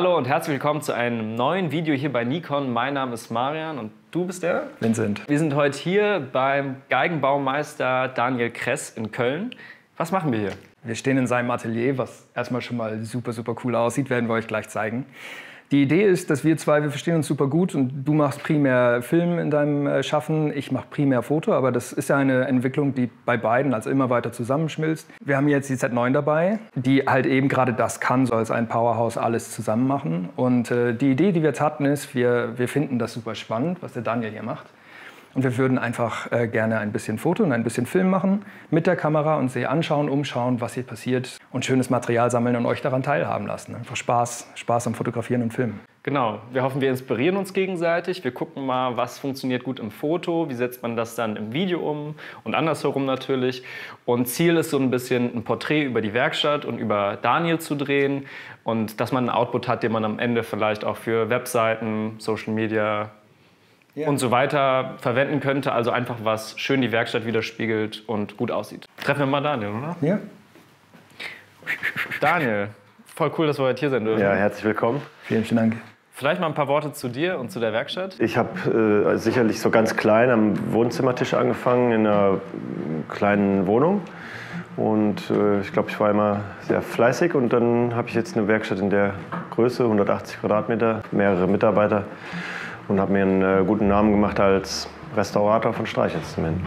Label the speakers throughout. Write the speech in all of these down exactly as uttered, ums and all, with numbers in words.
Speaker 1: Hallo und herzlich willkommen zu einem neuen Video hier bei Nikon. Mein Name ist Marian und du bist der?
Speaker 2: Vincent.
Speaker 1: Wir sind heute hier beim Geigenbaumeister Daniel Kress in Köln. Was machen wir hier?
Speaker 2: Wir stehen in seinem Atelier, was erstmal schon mal super, super cool aussieht, werden wir euch gleich zeigen. Die Idee ist, dass wir zwei, wir verstehen uns super gut und du machst primär Film in deinem Schaffen, ich mache primär Foto, aber das ist ja eine Entwicklung, die bei beiden also immer weiter zusammenschmilzt. Wir haben jetzt die Z neun dabei, die halt eben gerade das kann, so als ein Powerhouse alles zusammen machen. Und äh, die Idee, die wir jetzt hatten, ist, wir, wir finden das super spannend, was der Daniel hier macht. Und wir würden einfach äh, gerne ein bisschen Foto und ein bisschen Film machen mit der Kamera und sie anschauen, umschauen, was hier passiert und schönes Material sammeln und euch daran teilhaben lassen. Einfach Spaß, Spaß am Fotografieren und Filmen.
Speaker 1: Genau, wir hoffen, wir inspirieren uns gegenseitig. Wir gucken mal, was funktioniert gut im Foto, wie setzt man das dann im Video um und andersherum natürlich. Und Ziel ist so ein bisschen ein Porträt über die Werkstatt und über Daniel zu drehen und dass man einen Output hat, den man am Ende vielleicht auch für Webseiten, Social Media, ja. und so weiter verwenden könnte. Also einfach was schön die Werkstatt widerspiegelt und gut aussieht. Treffen wir mal Daniel, oder?
Speaker 2: Ja.
Speaker 1: Daniel, voll cool, dass wir heute hier sein dürfen.
Speaker 3: Ja, herzlich willkommen.
Speaker 2: Vielen, vielen Dank.
Speaker 1: Vielleicht mal ein paar Worte zu dir und zu der Werkstatt.
Speaker 3: Ich habe äh, sicherlich so ganz klein am Wohnzimmertisch angefangen, in einer kleinen Wohnung. Und äh, ich glaube, ich war immer sehr fleißig. Und dann habe ich jetzt eine Werkstatt in der Größe, hundertachtzig Quadratmeter, mehrere Mitarbeiter. Und habe mir einen äh, guten Namen gemacht als Restaurator von Streichinstrumenten.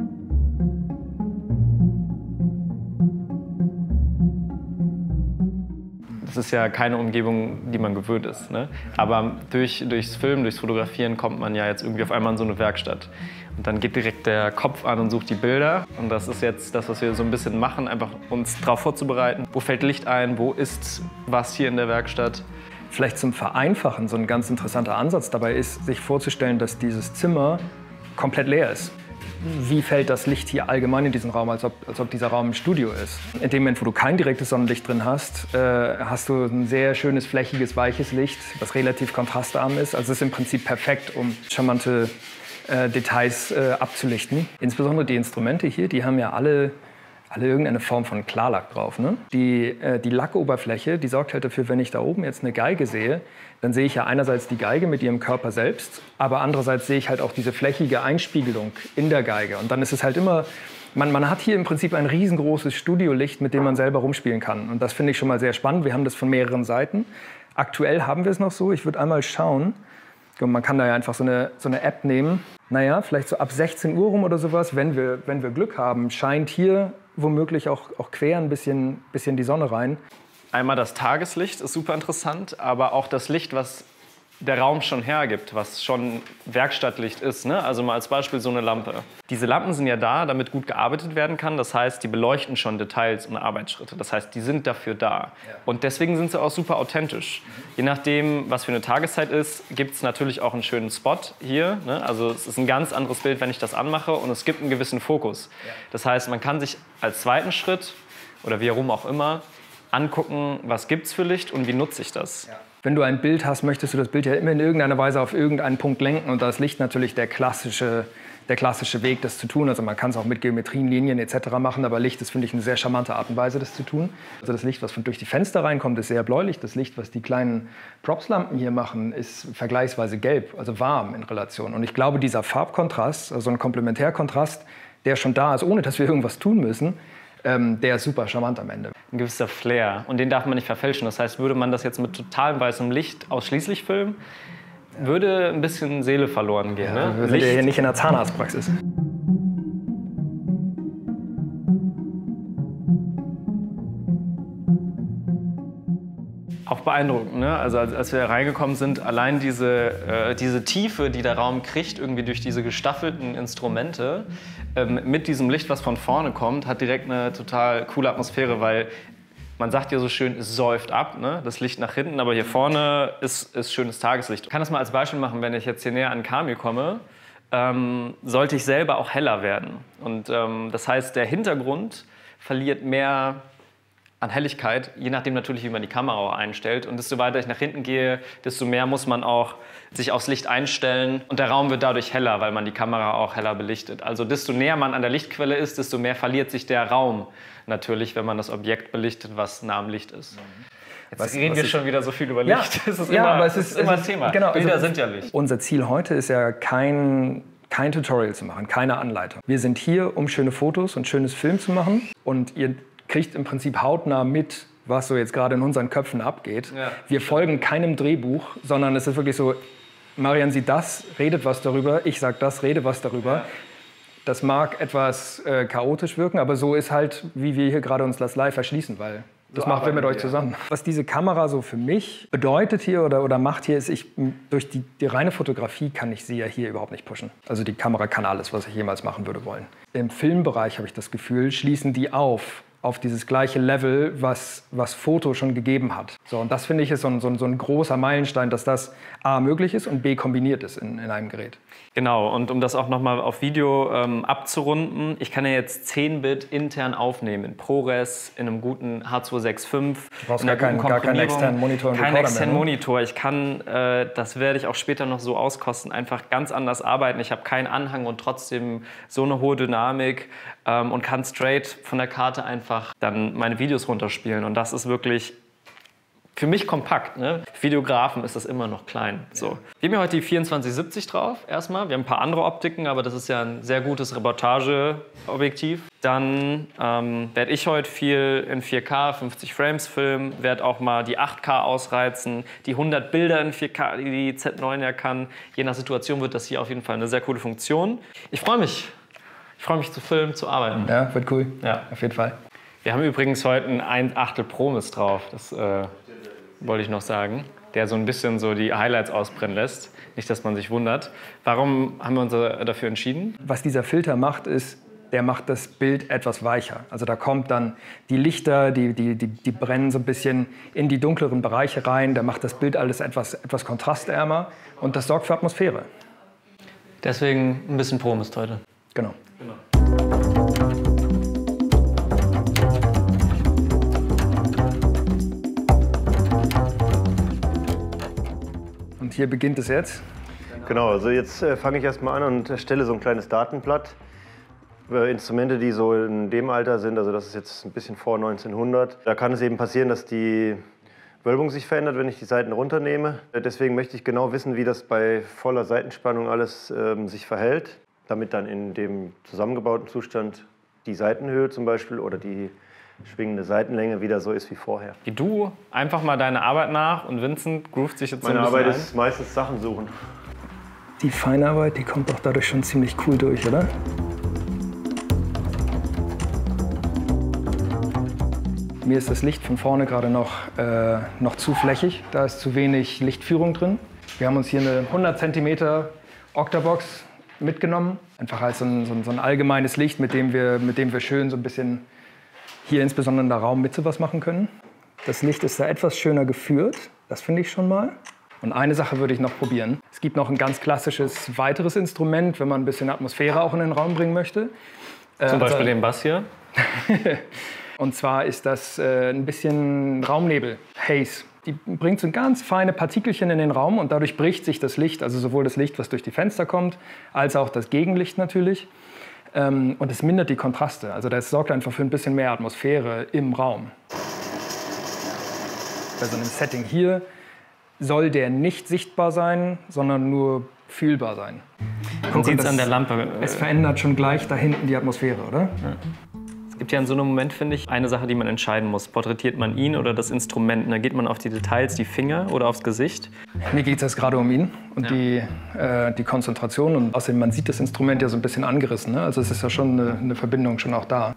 Speaker 1: Das ist ja keine Umgebung, die man gewöhnt ist, ne? Aber durch, durchs Filmen, durchs Fotografieren kommt man ja jetzt irgendwie auf einmal in so eine Werkstatt. Und dann geht direkt der Kopf an und sucht die Bilder. Und das ist jetzt das, was wir so ein bisschen machen, einfach uns darauf vorzubereiten. Wo fällt Licht ein? Wo ist was hier in der Werkstatt?
Speaker 2: Vielleicht zum Vereinfachen, so ein ganz interessanter Ansatz dabei ist, sich vorzustellen, dass dieses Zimmer komplett leer ist. Wie fällt das Licht hier allgemein in diesen Raum, als ob, als ob dieser Raum ein Studio ist? In dem Moment, wo du kein direktes Sonnenlicht drin hast, äh, hast du ein sehr schönes, flächiges, weiches Licht, was relativ kontrastarm ist. Also es ist im Prinzip perfekt, um charmante äh, Details äh, abzulichten. Insbesondere die Instrumente hier, die haben ja alle alle irgendeine Form von Klarlack drauf. Ne? Die, äh, die Lackoberfläche, die sorgt halt dafür, wenn ich da oben jetzt eine Geige sehe, dann sehe ich ja einerseits die Geige mit ihrem Körper selbst, aber andererseits sehe ich halt auch diese flächige Einspiegelung in der Geige. Und dann ist es halt immer, man, man hat hier im Prinzip ein riesengroßes Studiolicht, mit dem man selber rumspielen kann. Und das finde ich schon mal sehr spannend. Wir haben das von mehreren Seiten. Aktuell haben wir es noch so. Ich würde einmal schauen. Man kann da ja einfach so eine, so eine App nehmen. Naja, vielleicht so ab sechzehn Uhr rum oder sowas, wenn wir, wenn wir Glück haben, scheint hier womöglich auch, auch quer ein bisschen, bisschen die Sonne rein.
Speaker 1: Einmal das Tageslicht ist super interessant, aber auch das Licht, was der Raum schon hergibt, was schon Werkstattlicht ist. Ne? Also mal als Beispiel so eine Lampe. Diese Lampen sind ja da, damit gut gearbeitet werden kann. Das heißt, die beleuchten schon Details und Arbeitsschritte. Das heißt, die sind dafür da. Ja. Und deswegen sind sie auch super authentisch. Mhm. Je nachdem, was für eine Tageszeit ist, gibt es natürlich auch einen schönen Spot hier. Ne? Also es ist ein ganz anderes Bild, wenn ich das anmache. Und es gibt einen gewissen Fokus. Ja. Das heißt, man kann sich als zweiten Schritt, oder wie herum auch immer, angucken, was gibt es für Licht und wie nutze ich das. Ja.
Speaker 2: Wenn du ein Bild hast, möchtest du das Bild ja immer in irgendeiner Weise auf irgendeinen Punkt lenken. Und da ist Licht natürlich der klassische, der klassische Weg, das zu tun. Also man kann es auch mit Geometrien, Linien et cetera machen, aber Licht ist, finde ich, eine sehr charmante Art und Weise, das zu tun. Also das Licht, was von durch die Fenster reinkommt, ist sehr bläulich. Das Licht, was die kleinen Props-Lampen hier machen, ist vergleichsweise gelb, also warm in Relation. Und ich glaube, dieser Farbkontrast, also ein Komplementärkontrast, der schon da ist, ohne dass wir irgendwas tun müssen, Ähm, der ist super charmant am Ende.
Speaker 1: Ein gewisser Flair und den darf man nicht verfälschen. Das heißt, würde man das jetzt mit totalem weißem Licht ausschließlich filmen, würde ein bisschen Seele verloren gehen.
Speaker 2: Ja,
Speaker 1: ne?
Speaker 2: Wir sind ja hier nicht in der Zahnarztpraxis.
Speaker 1: Auch beeindruckend, ne? Also als, als wir reingekommen sind, allein diese, äh, diese Tiefe, die der Raum kriegt, irgendwie durch diese gestaffelten Instrumente, ähm, mit diesem Licht, was von vorne kommt, hat direkt eine total coole Atmosphäre, weil man sagt ja so schön, es säuft ab, ne? Das Licht nach hinten, aber hier vorne ist, ist schönes Tageslicht. Ich kann das mal als Beispiel machen, wenn ich jetzt hier näher an Kamil komme, ähm, sollte ich selber auch heller werden. Und ähm, das heißt, der Hintergrund verliert mehr an Helligkeit, je nachdem natürlich, wie man die Kamera auch einstellt. Und desto weiter ich nach hinten gehe, desto mehr muss man auch sich aufs Licht einstellen. Und der Raum wird dadurch heller, weil man die Kamera auch heller belichtet. Also desto näher man an der Lichtquelle ist, desto mehr verliert sich der Raum natürlich, wenn man das Objekt belichtet, was nah am Licht ist. Jetzt
Speaker 2: was,
Speaker 1: reden
Speaker 2: was
Speaker 1: wir
Speaker 2: ich,
Speaker 1: schon wieder so viel über Licht.
Speaker 2: Ja,
Speaker 1: das ist
Speaker 2: ja,
Speaker 1: immer,
Speaker 2: aber es
Speaker 1: ist,
Speaker 2: ist,
Speaker 1: immer
Speaker 2: es
Speaker 1: ein Thema.
Speaker 2: Genau,
Speaker 1: Bilder
Speaker 2: also,
Speaker 1: sind ja Licht.
Speaker 2: Unser Ziel heute ist ja kein, kein Tutorial zu machen, keine Anleitung. Wir sind hier, um schöne Fotos und schönes Film zu machen. Und ihr kriegt im Prinzip hautnah mit, was so jetzt gerade in unseren Köpfen abgeht. Ja. Wir folgen keinem Drehbuch, sondern es ist wirklich so, Marian sieht das, redet was darüber, ich sag das, rede was darüber. Ja. Das mag etwas äh, chaotisch wirken, aber so ist halt, wie wir hier gerade uns das live erschließen, weil das so machen wir mit euch zusammen. Was diese Kamera so für mich bedeutet hier oder, oder macht hier, ist, ich, durch die, die reine Fotografie kann ich sie ja hier überhaupt nicht pushen. Also die Kamera kann alles, was ich jemals machen würde wollen. Im Filmbereich habe ich das Gefühl, schließen die auf. auf dieses gleiche Level, was, was Foto schon gegeben hat. So, und das finde ich ist so ein, so, ein, so ein großer Meilenstein, dass das A möglich ist und B kombiniert ist in, in einem Gerät.
Speaker 1: Genau, und um das auch nochmal auf Video ähm, abzurunden, ich kann ja jetzt zehn Bit intern aufnehmen, in ProRes, in einem guten H zwei sechs fünf.
Speaker 2: Du brauchst gar, kein, gar keinen externen Monitor.
Speaker 1: Keinen externen Monitor. Ich kann, äh, das werde ich auch später noch so auskosten, einfach ganz anders arbeiten. Ich habe keinen Anhang und trotzdem so eine hohe Dynamik ähm, und kann straight von der Karte einfach dann meine Videos runterspielen. Und das ist wirklich für mich kompakt. Ne? Für Videografen ist das immer noch klein. So. Wir haben hier heute die vierundzwanzig siebzig drauf erstmal. Wir haben ein paar andere Optiken, aber das ist ja ein sehr gutes Reportageobjektiv. Dann ähm, werde ich heute viel in vier K, fünfzig Frames filmen, werde auch mal die acht K ausreizen, die hundert Bilder in vier K, die die Z neun ja kann. Je nach Situation wird das hier auf jeden Fall eine sehr coole Funktion. Ich freue mich. Ich freue mich zu filmen, zu arbeiten.
Speaker 2: Ja, wird cool.
Speaker 1: Ja.
Speaker 2: Auf jeden Fall.
Speaker 1: Wir haben übrigens heute einen ein Achtel Promis drauf, das äh, wollte ich noch sagen, der so ein bisschen so die Highlights ausbrennen lässt. Nicht, dass man sich wundert. Warum haben wir uns dafür entschieden?
Speaker 2: Was dieser Filter macht, ist, der macht das Bild etwas weicher. Also da kommt dann die Lichter, die, die, die, die brennen so ein bisschen in die dunkleren Bereiche rein. Da macht das Bild alles etwas, etwas kontrastärmer und das sorgt für Atmosphäre.
Speaker 1: Deswegen ein bisschen Promis heute.
Speaker 2: Genau.
Speaker 1: Genau.
Speaker 2: Und hier beginnt es jetzt?
Speaker 3: Genau, also jetzt äh, fange ich erstmal an und erstelle so ein kleines Datenblatt über Instrumente, die so in dem Alter sind. Also das ist jetzt ein bisschen vor neunzehnhundert. Da kann es eben passieren, dass die Wölbung sich verändert, wenn ich die Saiten runternehme. Deswegen möchte ich genau wissen, wie das bei voller Saitenspannung alles ähm, sich verhält, damit dann in dem zusammengebauten Zustand die Saitenhöhe zum Beispiel oder die schwingende Saitenlänge wieder so ist wie vorher.
Speaker 1: Geh du einfach mal deine Arbeit nach und Vincent groovt sich jetzt so ein
Speaker 3: Meine
Speaker 1: bisschen
Speaker 3: Arbeit
Speaker 1: ein.
Speaker 3: ist meistens Sachen suchen.
Speaker 2: Die Feinarbeit, die kommt doch dadurch schon ziemlich cool durch, oder? Mir ist das Licht von vorne gerade noch, äh, noch zu flächig. Da ist zu wenig Lichtführung drin. Wir haben uns hier eine hundert Zentimeter Octabox mitgenommen. Einfach als so ein, so ein, so ein allgemeines Licht, mit dem, wir, mit dem wir schön so ein bisschen hier insbesondere in der Raummitte was machen können. Das Licht ist da etwas schöner geführt. Das finde ich schon mal. Und eine Sache würde ich noch probieren. Es gibt noch ein ganz klassisches weiteres Instrument, wenn man ein bisschen Atmosphäre auch in den Raum bringen möchte.
Speaker 1: Zum Beispiel
Speaker 2: also,
Speaker 1: den Bass hier.
Speaker 2: Und zwar ist das äh, ein bisschen Raumnebel, Haze. Die bringt so ganz feine Partikelchen in den Raum und dadurch bricht sich das Licht, also sowohl das Licht, was durch die Fenster kommt, als auch das Gegenlicht natürlich. Ähm, und es mindert die Kontraste. Also das sorgt einfach für ein bisschen mehr Atmosphäre im Raum. Bei so einem Setting hier soll der nicht sichtbar sein, sondern nur fühlbar sein.
Speaker 1: Man sieht es an der Lampe.
Speaker 2: Es verändert schon gleich da hinten die Atmosphäre, oder?
Speaker 1: Ja. Es gibt ja in so einem Moment, finde ich, eine Sache, die man entscheiden muss. Porträtiert man ihn oder das Instrument? Und da geht man auf die Details, die Finger oder aufs Gesicht.
Speaker 2: Mir geht es jetzt gerade um ihn und
Speaker 1: ja.
Speaker 2: die, äh, die Konzentration. Und außerdem, man sieht das Instrument ja so ein bisschen angerissen. Ne? Also es ist ja schon eine, eine Verbindung schon auch da.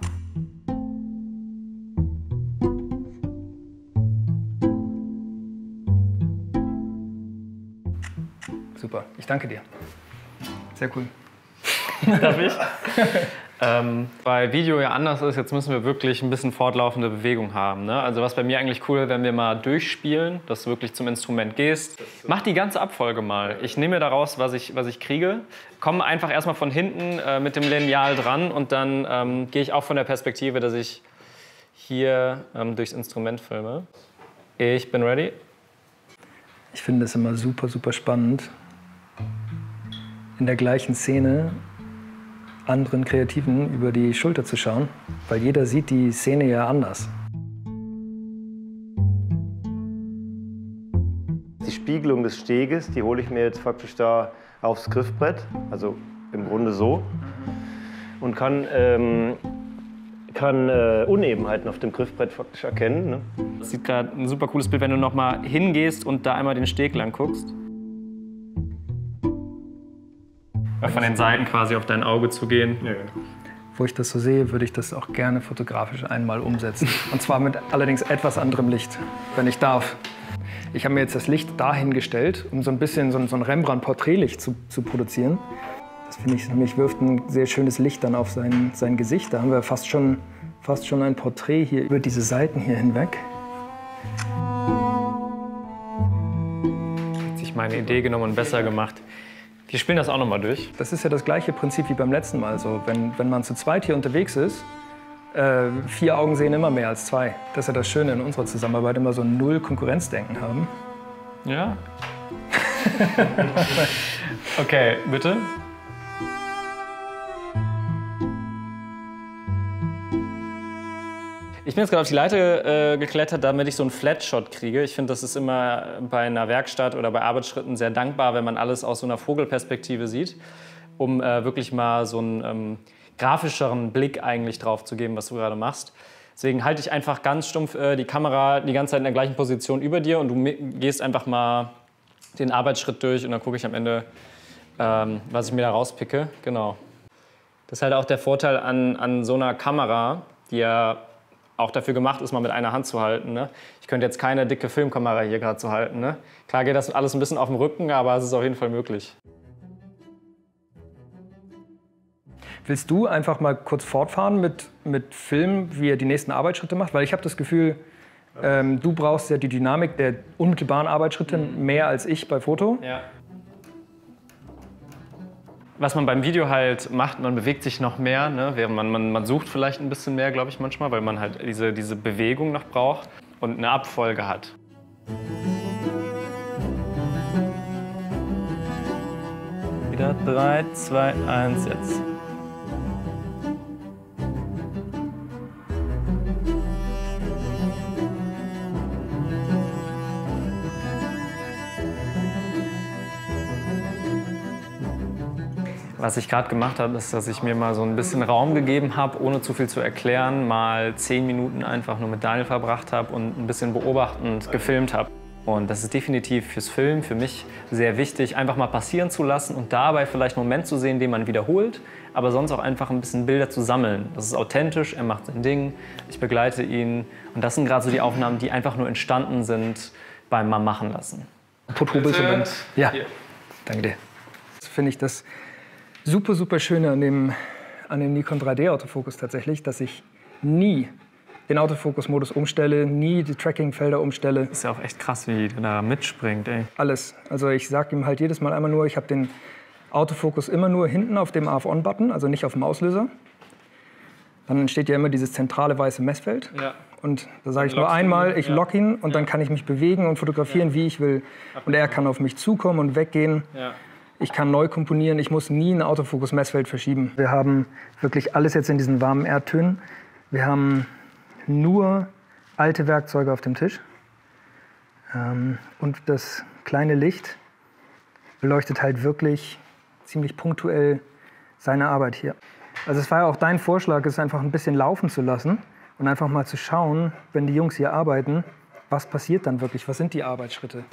Speaker 2: Super, ich danke dir. Sehr cool.
Speaker 1: Darf ich? ähm, weil Video ja anders ist, jetzt müssen wir wirklich ein bisschen fortlaufende Bewegung haben. Ne? Also was bei mir eigentlich cool wäre, wenn wir mal durchspielen, dass du wirklich zum Instrument gehst. Mach die ganze Abfolge mal. Ich nehme mir daraus, was ich, was ich kriege. Komme einfach erstmal von hinten äh, mit dem Lineal dran und dann ähm, gehe ich auch von der Perspektive, dass ich hier ähm, durchs Instrument filme. Ich bin ready.
Speaker 2: Ich finde es immer super, super spannend, in der gleichen Szene anderen Kreativen über die Schulter zu schauen, weil jeder sieht die Szene ja anders.
Speaker 3: Spiegelung des Steges, die hole ich mir jetzt praktisch da aufs Griffbrett, also im Grunde so, und kann, ähm, kann äh, Unebenheiten auf dem Griffbrett faktisch erkennen. Ne?
Speaker 1: Das sieht gerade ein super cooles Bild, wenn du noch mal hingehst und da einmal den Steg lang guckst. Von den Seiten quasi auf dein Auge zu gehen. Ja, genau.
Speaker 2: Wo ich das so sehe, würde ich das auch gerne fotografisch einmal umsetzen. Und zwar mit allerdings etwas anderem Licht, wenn ich darf. Ich habe mir jetzt das Licht dahingestellt, um so ein bisschen so ein, so ein Rembrandt-Porträtlicht zu, zu produzieren. Das finde ich, mich wirft ein sehr schönes Licht dann auf sein, sein Gesicht. Da haben wir fast schon, fast schon ein Porträt hier über diese Seiten hier hinweg.
Speaker 1: Hat sich meine Idee genommen und besser gemacht. Wir spielen das auch noch mal durch.
Speaker 2: Das ist ja das gleiche Prinzip wie beim letzten Mal. Also, wenn, wenn man zu zweit hier unterwegs ist, äh, vier Augen sehen immer mehr als zwei. Das ist ja das Schöne in unserer Zusammenarbeit, immer so null Konkurrenzdenken haben.
Speaker 1: Ja. Okay, bitte. Ich bin jetzt gerade auf die Leiter äh, geklettert, damit ich so einen Flatshot kriege. Ich finde, das ist immer bei einer Werkstatt oder bei Arbeitsschritten sehr dankbar, wenn man alles aus so einer Vogelperspektive sieht, um äh, wirklich mal so einen ähm, grafischeren Blick eigentlich drauf zu geben, was du gerade machst. Deswegen halte ich einfach ganz stumpf äh, die Kamera die ganze Zeit in der gleichen Position über dir und du gehst einfach mal den Arbeitsschritt durch und dann gucke ich am Ende, ähm, was ich mir da rauspicke. Genau. Das ist halt auch der Vorteil an, an so einer Kamera, die ja auch dafür gemacht ist, mal mit einer Hand zu halten. Ne? Ich könnte jetzt keine dicke Filmkamera hier gerade zu halten. Ne? Klar geht das alles ein bisschen auf dem Rücken, aber es ist auf jeden Fall möglich.
Speaker 2: Willst du einfach mal kurz fortfahren mit, mit Film, wie er die nächsten Arbeitsschritte macht? Weil ich habe das Gefühl, ähm, du brauchst ja die Dynamik der unmittelbaren Arbeitsschritte mehr als ich bei Foto.
Speaker 1: Ja. Was man beim Video halt macht, man bewegt sich noch mehr, ne? man, man, man sucht vielleicht ein bisschen mehr, glaube ich manchmal, weil man halt diese, diese Bewegung noch braucht und eine Abfolge hat. Wieder drei, zwei, eins, jetzt. Was ich gerade gemacht habe, ist, dass ich mir mal so ein bisschen Raum gegeben habe, ohne zu viel zu erklären, mal zehn Minuten einfach nur mit Daniel verbracht habe und ein bisschen beobachtend gefilmt habe. Und das ist definitiv fürs Film, für mich sehr wichtig, einfach mal passieren zu lassen und dabei vielleicht einen Moment zu sehen, den man wiederholt, aber sonst auch einfach ein bisschen Bilder zu sammeln. Das ist authentisch, er macht sein Ding, ich begleite ihn. Und das sind gerade so die Aufnahmen, die einfach nur entstanden sind beim Mal machen lassen.
Speaker 2: Porträtbildchen. Ja, danke dir. Das finde ich das super, super Schöne an dem, an dem Nikon drei D Autofokus tatsächlich, dass ich nie den Autofokus-Modus umstelle, nie die Tracking-Felder umstelle.
Speaker 1: Das ist ja auch echt krass, wie der da mitspringt, ey.
Speaker 2: Alles. Also ich sage ihm halt jedes Mal einmal nur, ich habe den Autofokus immer nur hinten auf dem A F-On-Button, also nicht auf dem Auslöser. Dann entsteht ja immer dieses zentrale weiße Messfeld. Ja. Und da sage ich nur einmal, ich ja. lock ihn und ja. dann kann ich mich bewegen und fotografieren, ja. wie ich will. Und er kann auf mich zukommen und weggehen. Ja. Ich kann neu komponieren, ich muss nie ein Autofokus-Messfeld verschieben. Wir haben wirklich alles jetzt in diesen warmen Erdtönen. Wir haben nur alte Werkzeuge auf dem Tisch. Ähm, und das kleine Licht beleuchtet halt wirklich ziemlich punktuell seine Arbeit hier. Also es war ja auch dein Vorschlag, es einfach ein bisschen laufen zu lassen und einfach mal zu schauen, wenn die Jungs hier arbeiten, was passiert dann wirklich, was sind die Arbeitsschritte.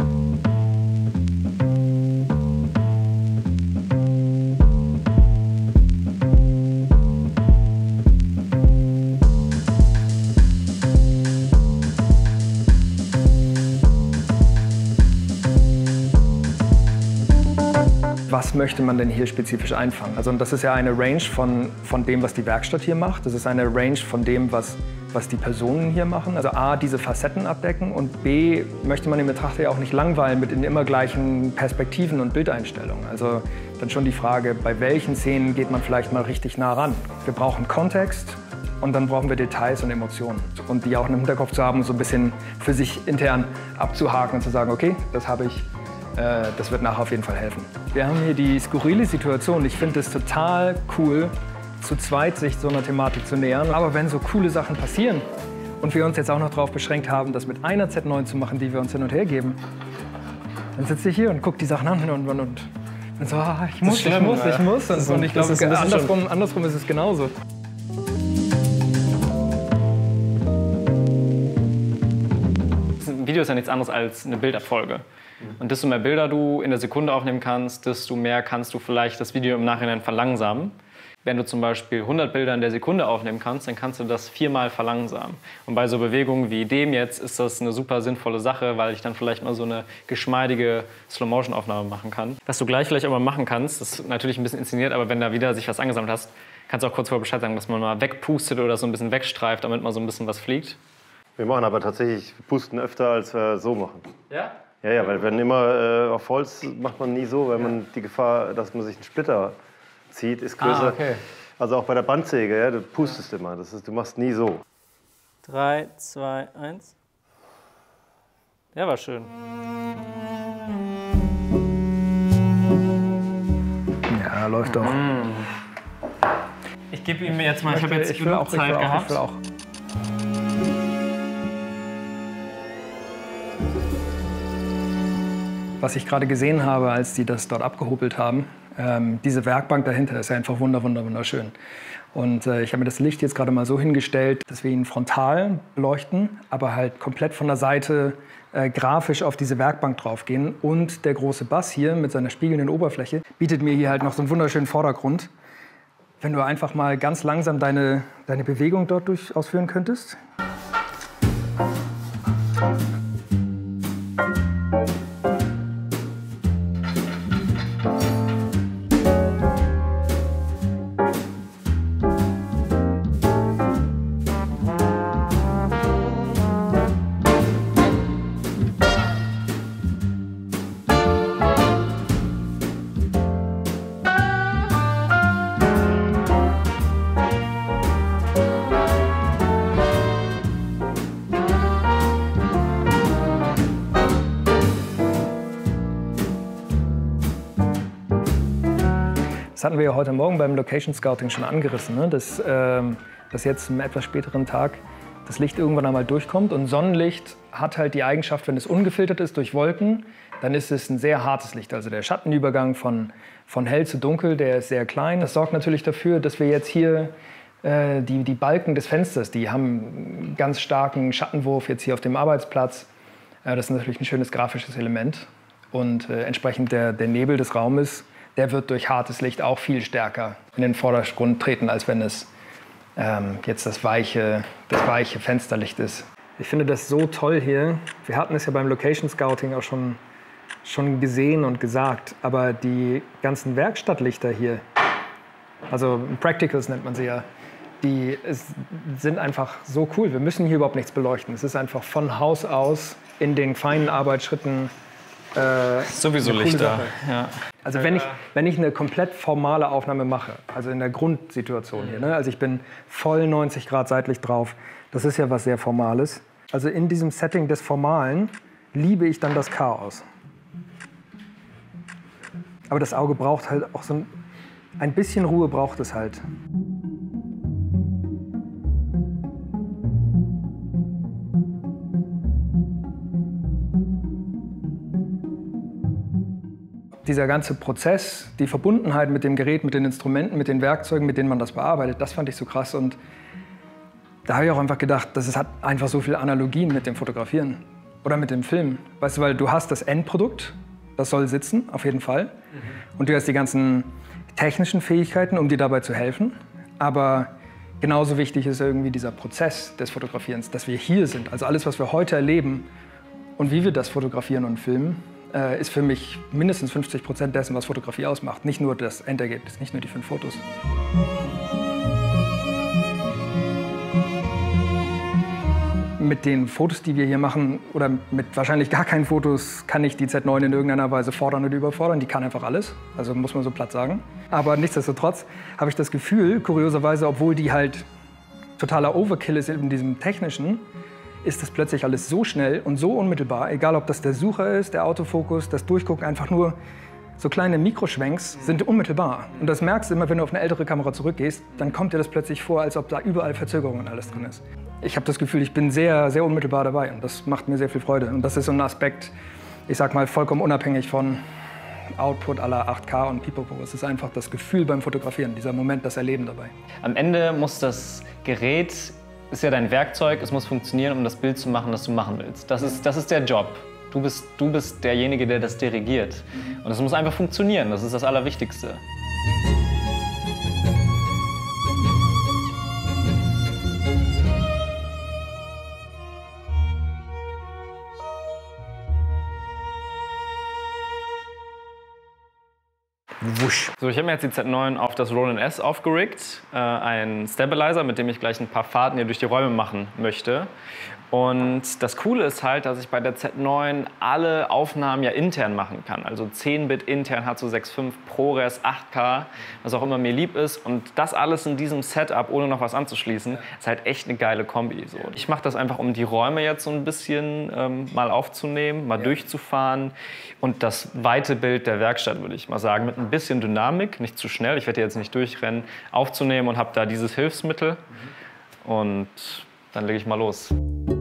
Speaker 2: Was möchte man denn hier spezifisch einfangen? Also das ist ja eine Range von, von dem, was die Werkstatt hier macht. Das ist eine Range von dem, was, was die Personen hier machen. Also A, diese Facetten abdecken und B, möchte man den Betrachter ja auch nicht langweilen mit den immer gleichen Perspektiven und Bildeinstellungen. Also dann schon die Frage, bei welchen Szenen geht man vielleicht mal richtig nah ran? Wir brauchen Kontext und dann brauchen wir Details und Emotionen. Und die auch im Hinterkopf zu haben, so ein bisschen für sich intern abzuhaken und zu sagen, okay, das habe ich. Das wird nachher auf jeden Fall helfen. Wir haben hier die skurrile Situation. Ich finde es total cool, zu zweit sich so einer Thematik zu nähern. Aber wenn so coole Sachen passieren und wir uns jetzt auch noch darauf beschränkt haben, das mit einer Z neun zu machen, die wir uns hin und her geben, Dann sitze ich hier und gucke die Sachen an und, und, und, und so, ah, ich muss,
Speaker 1: schlimm,
Speaker 2: ich muss,
Speaker 1: ja.
Speaker 2: ich muss. Und, und ich glaube, andersrum, andersrum ist es genauso.
Speaker 1: Ein Video ist ja nichts anderes als eine Bildabfolge. Und desto mehr Bilder du in der Sekunde aufnehmen kannst, desto mehr kannst du vielleicht das Video im Nachhinein verlangsamen. Wenn du zum Beispiel hundert Bilder in der Sekunde aufnehmen kannst, dann kannst du das viermal verlangsamen. Und bei so Bewegungen wie dem jetzt ist das eine super sinnvolle Sache, weil ich dann vielleicht mal so eine geschmeidige Slow-Motion-Aufnahme machen kann. Was du gleich vielleicht auch mal machen kannst, das ist natürlich ein bisschen inszeniert, aber wenn da wieder sich was angesammelt hast, kannst du auch kurz vorher Bescheid sagen, dass man mal wegpustet oder so ein bisschen wegstreift, damit mal so ein bisschen was fliegt.
Speaker 3: Wir machen aber tatsächlich pusten öfter, als wir so machen.
Speaker 1: Ja?
Speaker 3: Ja, ja, weil wenn immer äh, auf Holz macht man nie so, weil man die Gefahr, dass man sich einen Splitter zieht, ist größer.
Speaker 1: Ah, okay.
Speaker 3: Also auch bei der Bandsäge, ja, du pustest immer, das ist, du machst nie so.
Speaker 1: drei, zwei, eins. Ja, war schön.
Speaker 2: Ja, läuft doch.
Speaker 1: Ich gebe ihm jetzt mal, ich habe jetzt
Speaker 2: ich will
Speaker 1: genug
Speaker 2: auch, ich will
Speaker 1: Zeit
Speaker 2: auch,
Speaker 1: gehabt.
Speaker 2: ich will auch. Was ich gerade gesehen habe, als die das dort abgehobelt haben, ähm, diese Werkbank dahinter ist ja einfach wunder, wunder, wunderschön. Und äh, ich habe mir das Licht jetzt gerade mal so hingestellt, dass wir ihn frontal beleuchten, aber halt komplett von der Seite äh, grafisch auf diese Werkbank draufgehen. Und der große Bass hier mit seiner spiegelnden Oberfläche bietet mir hier halt noch so einen wunderschönen Vordergrund. Wenn du einfach mal ganz langsam deine, deine Bewegung dort durch ausführen könntest. Das hatten wir ja heute Morgen beim Location Scouting schon angerissen, ne? dass, ähm, dass jetzt zum etwas späteren Tag das Licht irgendwann einmal durchkommt. Und Sonnenlicht hat halt die Eigenschaft, wenn es ungefiltert ist durch Wolken, dann ist es ein sehr hartes Licht. Also der Schattenübergang von, von hell zu dunkel, der ist sehr klein. Das sorgt natürlich dafür, dass wir jetzt hier äh, die, die Balken des Fensters, die haben einen ganz starken Schattenwurf jetzt hier auf dem Arbeitsplatz. Äh, das ist natürlich ein schönes grafisches Element. Und äh, entsprechend der, der Nebel des Raumes, der wird durch hartes Licht auch viel stärker in den Vordergrund treten, als wenn es ähm, jetzt das weiche, das weiche Fensterlicht ist. Ich finde das so toll hier. Wir hatten es ja beim Location Scouting auch schon, schon gesehen und gesagt, aber die ganzen Werkstattlichter hier, also Practicals nennt man sie ja, die ist, sind einfach so cool. Wir müssen hier überhaupt nichts beleuchten. Es ist einfach von Haus aus in den feinen Arbeitsschritten äh,
Speaker 1: sowieso Lichter. Ja.
Speaker 2: Also wenn ich, wenn ich eine komplett formale Aufnahme mache, also in der Grundsituation hier, ne? Also ich bin voll neunzig Grad seitlich drauf, das ist ja was sehr Formales. Also in diesem Setting des Formalen liebe ich dann das Chaos. Aber das Auge braucht halt auch so ein, ein bisschen Ruhe braucht es halt. Dieser ganze Prozess, die Verbundenheit mit dem Gerät, mit den Instrumenten, mit den Werkzeugen, mit denen man das bearbeitet, das fand ich so krass. Und da habe ich auch einfach gedacht, dass es hat einfach so viele Analogien mit dem Fotografieren oder mit dem Film. Weißt du, weil du hast das Endprodukt, das soll sitzen, auf jeden Fall. Mhm. Und du hast die ganzen technischen Fähigkeiten, um dir dabei zu helfen. Aber genauso wichtig ist irgendwie dieser Prozess des Fotografierens, dass wir hier sind. Also alles, was wir heute erleben und wie wir das fotografieren und filmen, ist für mich mindestens fünfzig Prozent dessen, was Fotografie ausmacht. Nicht nur das Endergebnis, nicht nur die fünf Fotos. Mit den Fotos, die wir hier machen, oder mit wahrscheinlich gar keinen Fotos, kann ich die Z neun in irgendeiner Weise fordern oder überfordern. Die kann einfach alles, also muss man so platt sagen. Aber nichtsdestotrotz habe ich das Gefühl, kurioserweise, obwohl die halt totaler Overkill ist in diesem Technischen, ist das plötzlich alles so schnell und so unmittelbar, egal ob das der Sucher ist, der Autofokus, das Durchgucken, einfach nur so kleine Mikroschwenks sind unmittelbar. Und das merkst du immer, wenn du auf eine ältere Kamera zurückgehst, dann kommt dir das plötzlich vor, als ob da überall Verzögerungen und alles drin ist. Ich habe das Gefühl, ich bin sehr, sehr unmittelbar dabei und das macht mir sehr viel Freude. Und das ist so ein Aspekt, ich sag mal, vollkommen unabhängig von Output aller acht K und Pipapo. Es ist einfach das Gefühl beim Fotografieren, dieser Moment, das Erleben dabei.
Speaker 1: Am Ende muss das Gerät, ist ja dein Werkzeug, es muss funktionieren, um das Bild zu machen, das du machen willst. Das ist, das ist der Job. Du bist, du bist derjenige, der das dirigiert. Und es muss einfach funktionieren, das ist das Allerwichtigste.
Speaker 2: Wusch.
Speaker 1: So, ich habe mir jetzt die Z neun auf das Ronin S aufgerickt, äh, ein Stabilizer, mit dem ich gleich ein paar Fahrten hier durch die Räume machen möchte. Und das Coole ist halt, dass ich bei der Z neun alle Aufnahmen ja intern machen kann. Also zehn Bit intern H zwei sechs fünf, ProRes, acht K, was auch immer mir lieb ist. Und das alles in diesem Setup, ohne noch was anzuschließen, ist halt echt eine geile Kombi. So. Ich mache das einfach, um die Räume jetzt so ein bisschen ähm, mal aufzunehmen, mal ja. durchzufahren. Und das weite Bild der Werkstatt, würde ich mal sagen, mit ein bisschen Dynamik, nicht zu schnell, ich werde jetzt nicht durchrennen, aufzunehmen und habe da dieses Hilfsmittel. Mhm. Und dann lege ich mal los.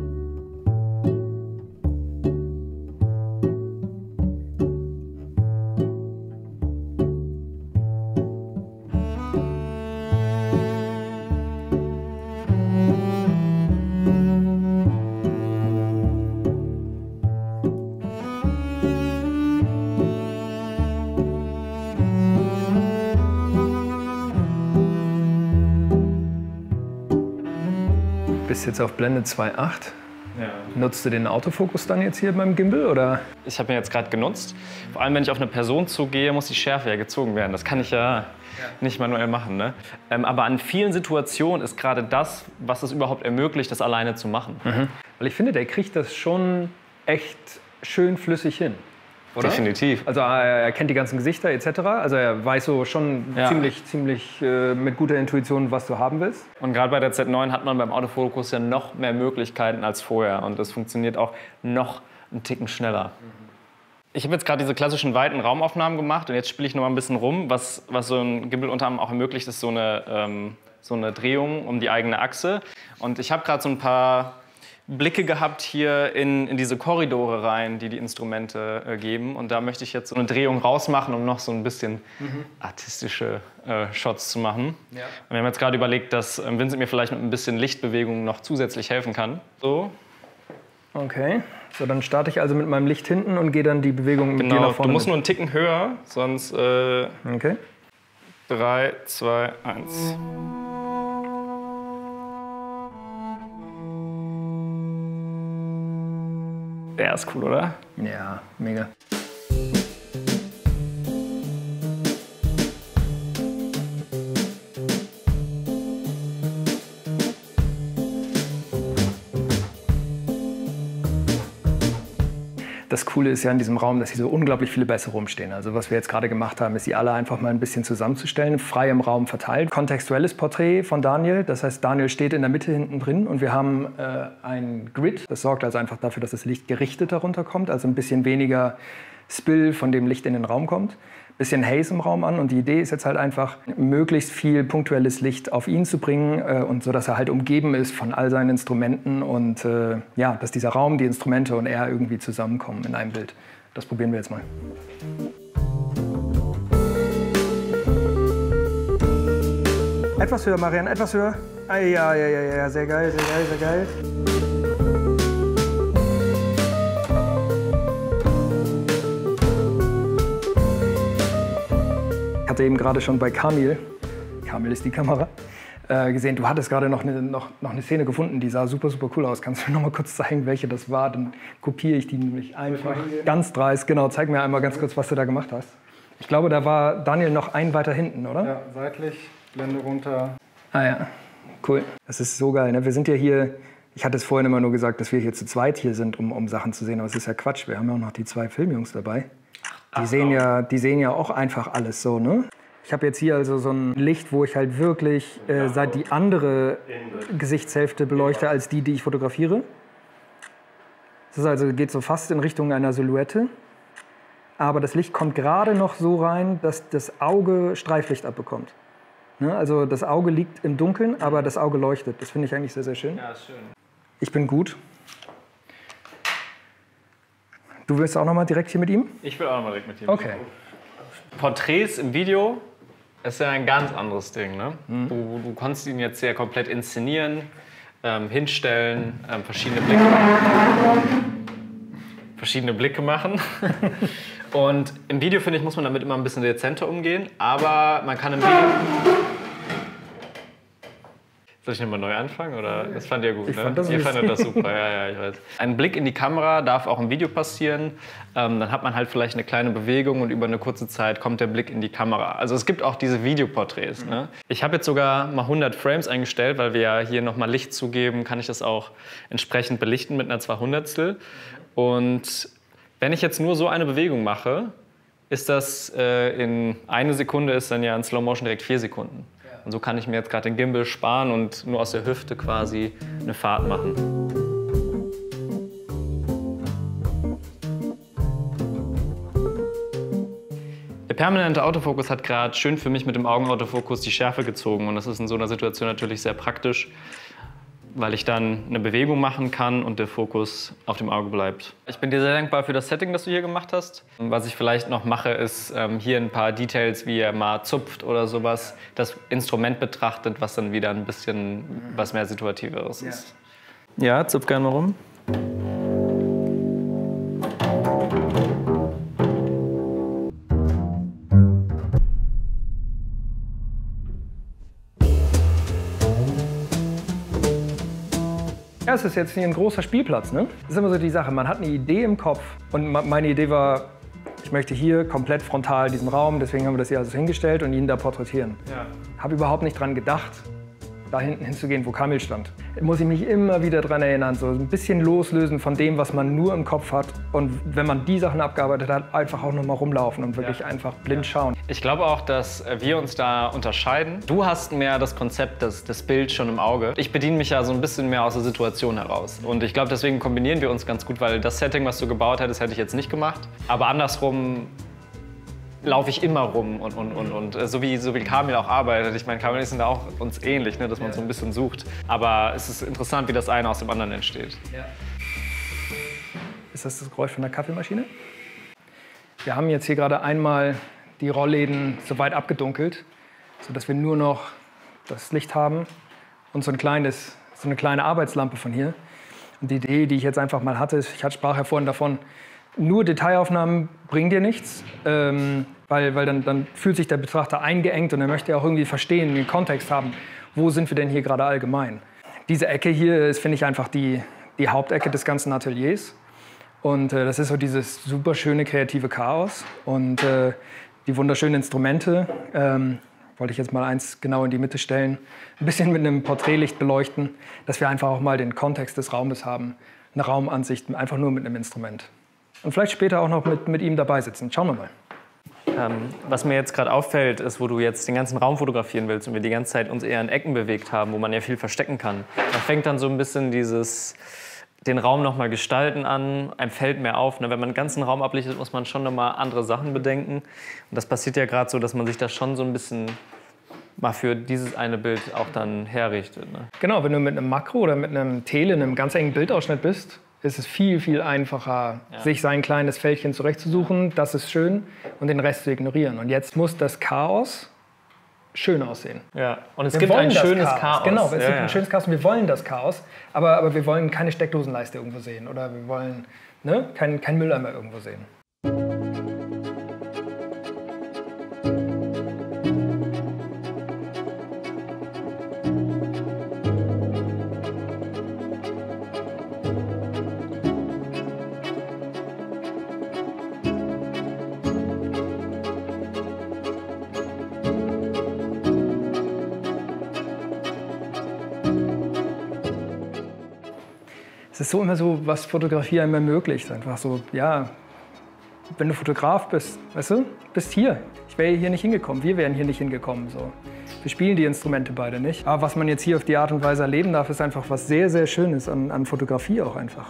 Speaker 2: Bist jetzt auf Blende zwei Komma acht.
Speaker 1: Ja.
Speaker 2: Nutzt du den Autofokus dann jetzt hier beim Gimbal, oder?
Speaker 1: Ich habe ihn jetzt gerade genutzt. Vor allem, wenn ich auf eine Person zugehe, muss die Schärfe ja gezogen werden. Das kann ich ja, ja. nicht manuell machen. Ne? Ähm, aber an vielen Situationen ist gerade das, was es überhaupt ermöglicht, das alleine zu machen.
Speaker 2: Mhm. Weil ich finde, der kriegt das schon echt schön flüssig hin. Oder?
Speaker 1: Definitiv.
Speaker 2: Also er kennt die ganzen Gesichter et cetera. Also er weiß so schon ja. ziemlich, ziemlich äh, mit guter Intuition, was du haben willst.
Speaker 1: Und gerade bei der Z neun hat man beim Autofokus ja noch mehr Möglichkeiten als vorher. Und das funktioniert auch noch einen Ticken schneller. Mhm. Ich habe jetzt gerade diese klassischen weiten Raumaufnahmen gemacht und jetzt spiele ich noch mal ein bisschen rum. Was, was so ein Gimbal unter anderem auch ermöglicht, ist so eine, ähm, so eine Drehung um die eigene Achse. Und ich habe gerade so ein paar Blicke gehabt hier in, in diese Korridore rein, die die Instrumente äh, geben. Und da möchte ich jetzt so eine Drehung rausmachen, um noch so ein bisschen mhm. artistische äh, Shots zu machen. Ja. Und wir haben jetzt gerade überlegt, dass äh, Vincent mir vielleicht mit ein bisschen Lichtbewegung noch zusätzlich helfen kann. So.
Speaker 2: Okay, so dann starte ich also mit meinem Licht hinten und gehe dann die Bewegung mit
Speaker 1: genau.
Speaker 2: dir nach vorne.
Speaker 1: Du musst
Speaker 2: mit.
Speaker 1: nur einen Ticken höher, sonst äh,
Speaker 2: okay.
Speaker 1: drei, zwei, eins. Der ist cool, oder?
Speaker 2: Ja, mega. Das Coole ist ja in diesem Raum, dass hier so unglaublich viele Bässe rumstehen. Also was wir jetzt gerade gemacht haben, ist, sie alle einfach mal ein bisschen zusammenzustellen, frei im Raum verteilt. Kontextuelles Porträt von Daniel, das heißt, Daniel steht in der Mitte hinten drin und wir haben äh, ein Grid. Das sorgt also einfach dafür, dass das Licht gerichtet darunter kommt, also ein bisschen weniger Spill, von dem Licht in den Raum kommt. Bisschen Haze im Raum an und die Idee ist jetzt halt einfach, möglichst viel punktuelles Licht auf ihn zu bringen äh, und so, dass er halt umgeben ist von all seinen Instrumenten und äh, ja, dass dieser Raum, die Instrumente und er irgendwie zusammenkommen in einem Bild. Das probieren wir jetzt mal. Etwas höher, Marianne, etwas höher. Ah, ja, ja, ja, ja, sehr geil, sehr geil, sehr geil. Ich hatte eben gerade schon bei Kamil, Kamil ist die Kamera, äh, gesehen, du hattest gerade noch eine, noch, noch eine Szene gefunden, die sah super, super cool aus. Kannst du mir noch mal kurz zeigen, welche das war? Dann kopiere ich die nämlich einfach ganz dreist. Genau, zeig mir einmal ganz kurz, was du da gemacht hast. Ich glaube, da war Daniel noch ein weiter hinten, oder?
Speaker 4: Ja, seitlich, Blende runter.
Speaker 2: Ah ja, cool. Das ist so geil, ne? Wir sind ja hier, ich hatte es vorhin immer nur gesagt, dass wir hier zu zweit hier sind, um, um Sachen zu sehen, aber es ist ja Quatsch. Wir haben ja auch noch die zwei Filmjungs dabei. Die sehen, ja, die sehen ja auch einfach alles so, ne? Ich habe jetzt hier also so ein Licht, wo ich halt wirklich äh, seit die andere Gesichtshälfte beleuchte als die, die ich fotografiere. Das ist also, geht so fast in Richtung einer Silhouette. Aber das Licht kommt gerade noch so rein, dass das Auge Streiflicht abbekommt. Ne? Also das Auge liegt im Dunkeln, aber das Auge leuchtet. Das finde ich eigentlich sehr, sehr schön.
Speaker 1: Ja, ist schön.
Speaker 2: Ich bin gut. Du willst auch noch mal direkt hier mit ihm?
Speaker 1: Ich will auch noch mal direkt mit ihm.
Speaker 2: Okay.
Speaker 1: Porträts im Video ist ja ein ganz anderes Ding. Ne? Mhm. Du, du kannst ihn jetzt sehr komplett inszenieren, ähm, hinstellen, ähm, verschiedene Blicke verschiedene Blicke machen. Und im Video, finde ich, muss man damit immer ein bisschen dezenter umgehen. Aber man kann im Video... Soll ich nochmal neu anfangen? Oder? Das fand ihr gut,
Speaker 2: ich
Speaker 1: ne?
Speaker 2: Fand das
Speaker 1: ihr fandet das super, ja, ja, ich weiß. Ein Blick in die Kamera darf auch im Video passieren. Ähm, dann hat man halt vielleicht eine kleine Bewegung und über eine kurze Zeit kommt der Blick in die Kamera. Also es gibt auch diese Videoporträts. Mhm. Ne? Ich habe jetzt sogar mal hundert Frames eingestellt, weil wir ja hier nochmal Licht zugeben, kann ich das auch entsprechend belichten mit einer zweihundertstel. Und wenn ich jetzt nur so eine Bewegung mache, ist das äh, in eine Sekunde ist dann ja in Slow Motion direkt vier Sekunden. Und so kann ich mir jetzt gerade den Gimbal sparen und nur aus der Hüfte quasi eine Fahrt machen. Der permanente Autofokus hat gerade schön für mich mit dem Augenautofokus die Schärfe gezogen. Und das ist in so einer Situation natürlich sehr praktisch, weil ich dann eine Bewegung machen kann und der Fokus auf dem Auge bleibt. Ich bin dir sehr dankbar für das Setting, das du hier gemacht hast. Was ich vielleicht noch mache, ist ähm, hier ein paar Details, wie er mal zupft oder sowas, das Instrument betrachtet, was dann wieder ein bisschen was mehr Situativeres ist. Ja, zupf gerne mal rum.
Speaker 2: Ja, es ist jetzt hier ein großer Spielplatz, ne? Das ist immer so die Sache, man hat eine Idee im Kopf und meine Idee war, ich möchte hier komplett frontal diesen Raum, deswegen haben wir das hier also hingestellt und ihn da porträtieren. Ja. Habe überhaupt nicht dran gedacht, da hinten hinzugehen, wo Kamil stand. Da muss ich mich immer wieder dran erinnern, so ein bisschen loslösen von dem, was man nur im Kopf hat. Und wenn man die Sachen abgearbeitet hat, einfach auch noch mal rumlaufen und wirklich ja. einfach blind ja. schauen.
Speaker 1: Ich glaube auch, dass wir uns da unterscheiden. Du hast mehr das Konzept, das, das Bild schon im Auge. Ich bediene mich ja so ein bisschen mehr aus der Situation heraus. Und ich glaube, deswegen kombinieren wir uns ganz gut, weil das Setting, was du gebaut hättest, hätte ich jetzt nicht gemacht. Aber andersrum laufe ich immer rum und, und, und, und so wie, so wie Kamil auch arbeitet. Ich meine, Kamil ist da auch uns ähnlich, ne, dass man so ein bisschen sucht. Aber es ist interessant, wie das eine aus dem anderen entsteht. Ja.
Speaker 2: Ist das das Geräusch von der Kaffeemaschine? Wir haben jetzt hier gerade einmal die Rollläden so weit abgedunkelt, sodass wir nur noch das Licht haben und so, ein kleines, so eine kleine Arbeitslampe von hier. Und die Idee, die ich jetzt einfach mal hatte, ist, ich sprach ja vorhin davon, nur Detailaufnahmen bringen dir nichts, ähm, weil, weil dann, dann fühlt sich der Betrachter eingeengt und er möchte auch irgendwie verstehen, den Kontext haben, wo sind wir denn hier gerade allgemein. Diese Ecke hier ist, finde ich, einfach die, die Hauptecke des ganzen Ateliers. Und äh, das ist so dieses super schöne kreative Chaos und äh, die wunderschönen Instrumente. Ähm, wollte ich jetzt mal eins genau in die Mitte stellen, ein bisschen mit einem Porträtlicht beleuchten, dass wir einfach auch mal den Kontext des Raumes haben, eine Raumansicht, einfach nur mit einem Instrument. Und vielleicht später auch noch mit, mit ihm dabei sitzen. Schauen wir mal.
Speaker 1: Ähm, was mir jetzt gerade auffällt, ist, wo du jetzt den ganzen Raum fotografieren willst und wir die ganze Zeit uns eher in Ecken bewegt haben, wo man ja viel verstecken kann. Da fängt dann so ein bisschen dieses, den Raum noch mal gestalten an, einem fällt mehr auf. Ne? Wenn man den ganzen Raum ablichtet, muss man schon noch mal andere Sachen bedenken. Und das passiert ja gerade so, dass man sich da schon so ein bisschen mal für dieses eine Bild auch dann herrichtet. Ne?
Speaker 2: Genau, wenn du mit einem Makro oder mit einem Tele, einem ganz engen Bildausschnitt bist, ist es viel, viel einfacher, ja. sich sein kleines Fältchen zurechtzusuchen, das ist schön, und den Rest zu ignorieren. Und jetzt muss das Chaos schön aussehen.
Speaker 1: Ja. Und es
Speaker 2: wir
Speaker 1: gibt ein schönes
Speaker 2: Chaos.
Speaker 1: Chaos.
Speaker 2: Genau, es
Speaker 1: ja,
Speaker 2: gibt
Speaker 1: ja.
Speaker 2: ein schönes Chaos und wir wollen das Chaos, aber, aber wir wollen keine Steckdosenleiste irgendwo sehen oder wir wollen ne, kein, kein Mülleimer irgendwo sehen. Es ist so immer so, was Fotografie einem ermöglicht. Einfach so, ja, wenn du Fotograf bist, weißt du, bist hier. Ich wäre hier nicht hingekommen, wir wären hier nicht hingekommen. So. Wir spielen die Instrumente beide nicht. Aber was man jetzt hier auf die Art und Weise erleben darf, ist einfach was sehr, sehr Schönes an, an Fotografie auch einfach.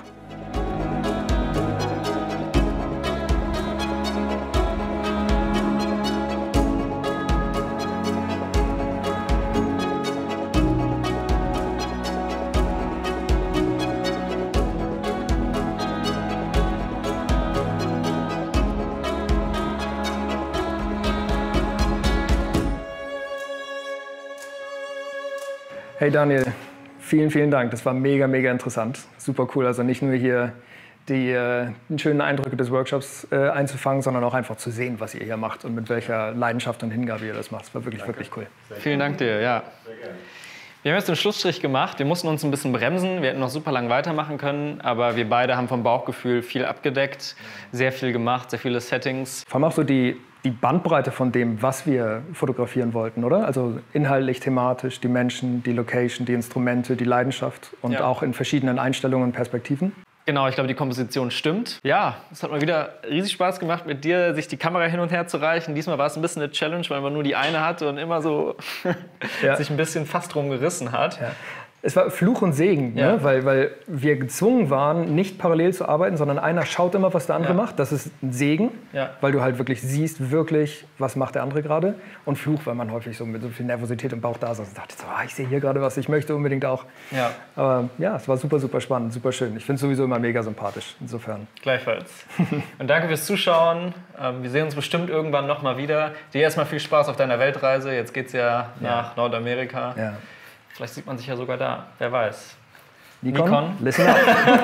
Speaker 2: Hey Daniel, vielen, vielen Dank. Das war mega, mega interessant. Super cool. Also nicht nur hier die äh, schönen Eindrücke des Workshops äh, einzufangen, sondern auch einfach zu sehen, was ihr hier macht und mit welcher Leidenschaft und Hingabe ihr das macht. Das war wirklich, Danke. wirklich cool.
Speaker 1: Vielen Dank dir, ja. Sehr gerne. Wir haben jetzt den Schlussstrich gemacht. Wir mussten uns ein bisschen bremsen. Wir hätten noch super lang weitermachen können, aber wir beide haben vom Bauchgefühl viel abgedeckt, sehr viel gemacht, sehr viele Settings.
Speaker 2: Vor allem auch so die, die Bandbreite von dem, was wir fotografieren wollten, oder? Also inhaltlich, thematisch, die Menschen, die Location, die Instrumente, die Leidenschaft und ja. auch in verschiedenen Einstellungen und Perspektiven.
Speaker 1: Genau, ich glaube, die Komposition stimmt. Ja, es hat mal wieder riesig Spaß gemacht, mit dir sich die Kamera hin und her zu reichen. Diesmal war es ein bisschen eine Challenge, weil man nur die eine hatte und immer so ja. sich ein bisschen fast drum gerissen hat.
Speaker 2: Ja. Es war Fluch und Segen, ja. ne? weil, weil wir gezwungen waren, nicht parallel zu arbeiten, sondern einer schaut immer, was der andere ja. macht. Das ist ein Segen, ja. weil du halt wirklich siehst, wirklich, was macht der andere gerade. Und Fluch, weil man häufig so mit so viel Nervosität im Bauch da saß und dachte, so, ah, ich sehe hier gerade was, ich möchte unbedingt auch. Ja. Aber ja, es war super, super spannend, super schön. Ich finde es sowieso immer mega sympathisch, insofern.
Speaker 1: Gleichfalls. Und danke fürs Zuschauen. Wir sehen uns bestimmt irgendwann noch mal wieder. Dir erstmal viel Spaß auf deiner Weltreise. Jetzt geht's ja nach ja. Nordamerika. Ja. Vielleicht sieht man sich ja sogar da, wer weiß.
Speaker 2: Nikon, Nikon. Listen up.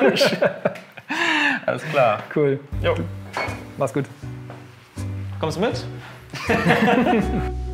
Speaker 1: Alles klar.
Speaker 2: Cool. Jo. Mach's gut.
Speaker 1: Kommst du mit?